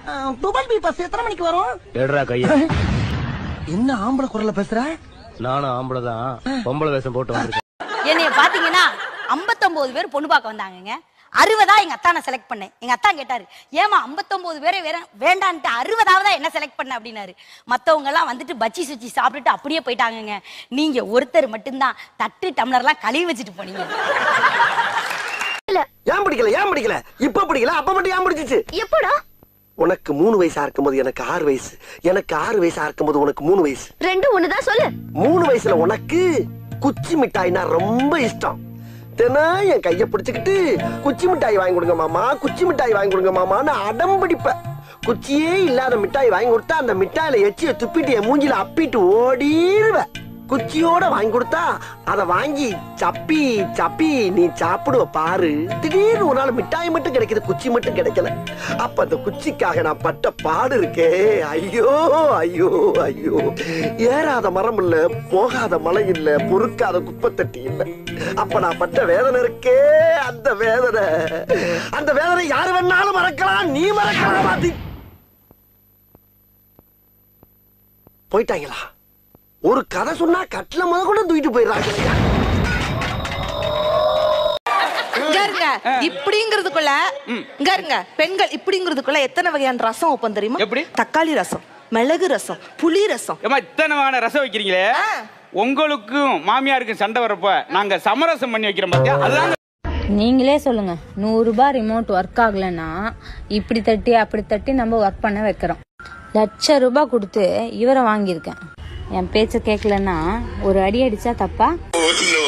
Double P bus எத்தனை மணிக்கு வரும்? எடுறா கைய. என்ன ஆம்பளை குரல்ல பேசுற? நானும் ஆம்பளை தான், பொம்பளை வேஷம் போட்டு வந்திருக்கேன். என்னைய பாத்தீங்கன்னா 59 பேர் பொண்ணு பார்க்க வந்தாங்க. 60 எங்க அத்தானை செலக்ட் பண்ணேன். எங்க அத்தா கேட்டாரு, ஏமா 59 பேரே வேண்டான்ட்டு 60ஆவதா என்ன செலக்ட் பண்ண அப்படின்னாரு. மத்தவங்க எல்லாம் வந்துட்டு பச்சி சுச்சி சாப்பிட்டுட்டு அப்படியே போயிட்டாங்க. நீங்க ஒருத்தர் மட்டும்தான் தட்டு டம்ளர்லாம் கழுவி வச்சுட்டு போனீங்க. ஏன் பிடிக்கல இப்ப பிடிக்கல, அப்ப மட்டும் ஏன் பிடிச்சிச்சு? எப்படா? உனக்கு 3 வயசா இருக்கும்போது எனக்கு 6 வயசு, எனக்கு 6 வயசா இருக்கும்போது உனக்கு 3 வயசு. ரெண்டும் ஒண்ணுதான் சொல்லு. 3 வயசுல உனக்கு குச்சி மிட்டாய்னா ரொம்ப இஷ்டம். தினம் என் கைய பிடிச்சுக்கிட்டு குச்சி மிட்டாய் வாங்கி கொடுங்க மாமா, குச்சி மிட்டாய் வாங்கி கொடுங்க மாமான்னு அடம் பிடிப்ப. குச்சியே இல்லாத மிட்டாய் வாங்கி கொடுத்தா அந்த மிட்டாயில எச்சிய துப்பிட்டு என் மூஞ்சில அப்பிட்டு ஓடிடுவ. குச்சியோட வாங்கி கொடுத்தா அத வாங்கி சப்பி சப்பி நீ சாப்பிடுவ பாரு. திடீர்னு ஒரு நாள் மிட்டாய் மட்டும் கிடைக்குது, குச்சி மட்டும் கிடைக்கல. அப்ப அந்த குச்சிக்காக நான் பட்ட பாடு இருக்கே, ஐயோ ஐயோ ஐயோ. ஏறாத மரம் இல்ல, போகாத மலை இல்ல, பொறுக்காத குப்பை தட்டி இல்ல. அப்ப நான் பட்ட வேதனை இருக்கே, அந்த வேதனை யாரு வேணாலும் மறக்கலாம், நீ மறக்கலாம். போயிட்டாங்களா? ஒரு கதை சொன்னா கட்டில முத கூட தூக்கிட்டு போயிடுறாங்க. இப்படிங்கிறதுக்குள்ள பெண்கள் இப்படிங்கிறதுக்குள்ள எத்தனை வகையான ரசம் வைப்போம் தெரியுமா? எப்படி? தக்காளி ரசம், மிளகு ரசம், புளி ரசம். இத்தனை வகையான ரசம் வைக்கிறீங்களே, உங்களுக்கும் மாமியாருக்கும் சண்டை வரப்ப நாங்க சமரசம் பண்ணி வைக்கிறோம் பாத்தியா? அதுதான். நீங்களே சொல்லுங்க, 100 ரூபாய் ரிமோட் ஒர்க் ஆகலன்னா இப்படி தட்டி அப்படி தட்டி நம்ம ஒர்க் பண்ண வைக்கிறோம். ₹1,00,000 கொடுத்து இவரை வாங்கியிருக்கேன். என் பேச்ச கேட்கலன்னா ஒரு அடி அடிச்சா தப்பா?